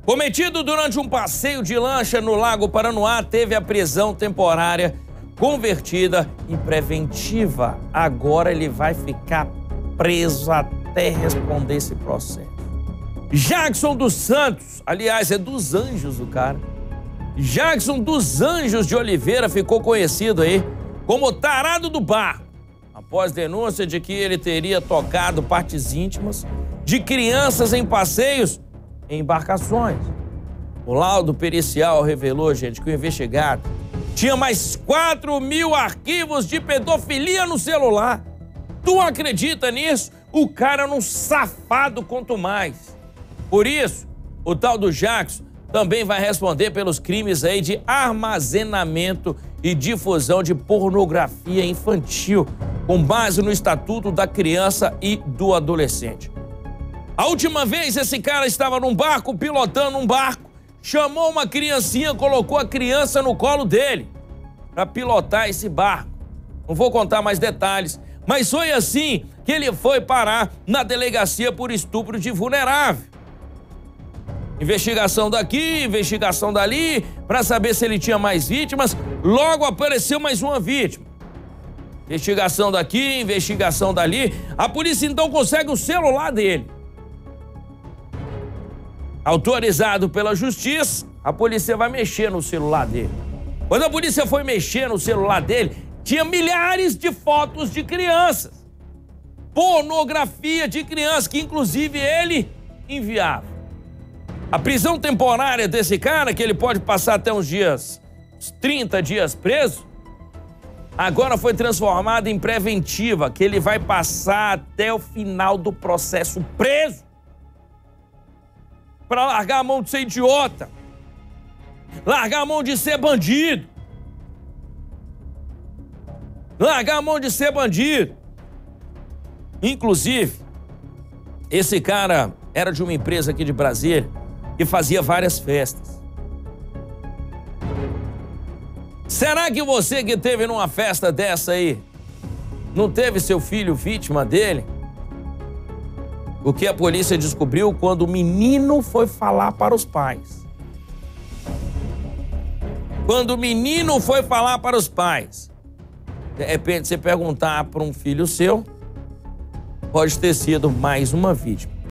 Cometido durante um passeio de lancha no Lago Paranoá, teve a prisão temporária convertida em preventiva. Agora ele vai ficar preso até responder esse processo. Jackson dos Santos, aliás, é dos Anjos o cara. Jackson dos Anjos de Oliveira ficou conhecido aí como o tarado do barco, após denúncia de que ele teria tocado partes íntimas de crianças em passeios em embarcações. O laudo pericial revelou, gente, que o investigado tinha mais 4.000 arquivos de pedofilia no celular. Tu acredita nisso? O cara era um safado quanto mais. Por isso, o tal do Jackson também vai responder pelos crimes aí de armazenamento e difusão de pornografia infantil, com base no Estatuto da Criança e do Adolescente. A última vez esse cara estava num barco, pilotando um barco, chamou uma criancinha, colocou a criança no colo dele para pilotar esse barco. Não vou contar mais detalhes, mas foi assim que ele foi parar na delegacia por estupro de vulnerável. Investigação daqui, investigação dali, para saber se ele tinha mais vítimas. Logo apareceu mais uma vítima. Investigação daqui, investigação dali. A polícia então consegue o celular dele. Autorizado pela justiça, a polícia vai mexer no celular dele. Quando a polícia foi mexer no celular dele, tinha milhares de fotos de crianças. Pornografia de crianças, que inclusive ele enviava. A prisão temporária desse cara, que ele pode passar até uns 30 dias preso, agora foi transformada em preventiva, que ele vai passar até o final do processo preso. Para largar a mão de ser idiota, largar a mão de ser bandido, largar a mão de ser bandido. Inclusive, esse cara era de uma empresa aqui de Brasília que fazia várias festas. Será que você que teve numa festa dessa aí, não teve seu filho vítima dele? O que a polícia descobriu quando o menino foi falar para os pais. Quando o menino foi falar para os pais, de repente você perguntar para um filho seu, pode ter sido mais uma vítima.